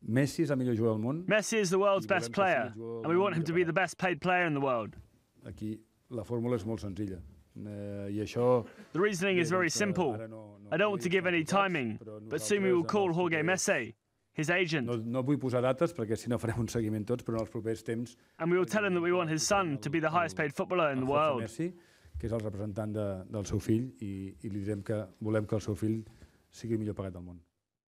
Messi és el millor jugador del món. Messi is the world's best player, and we want him to be the best paid player in the world. Aquí la fórmula és molt senzilla. I això... The reasoning is very simple. I don't want to give any timing, but soon we will call Jorge Messi, his agent. No vull posar dates perquè si no farem un seguiment tots, però en els propers temps... And we will tell him that we want his son to be the highest paid footballer in the world. Messi, que és el representant del seu fill, i li direm que volem que el seu fill sigui el millor pagat del món.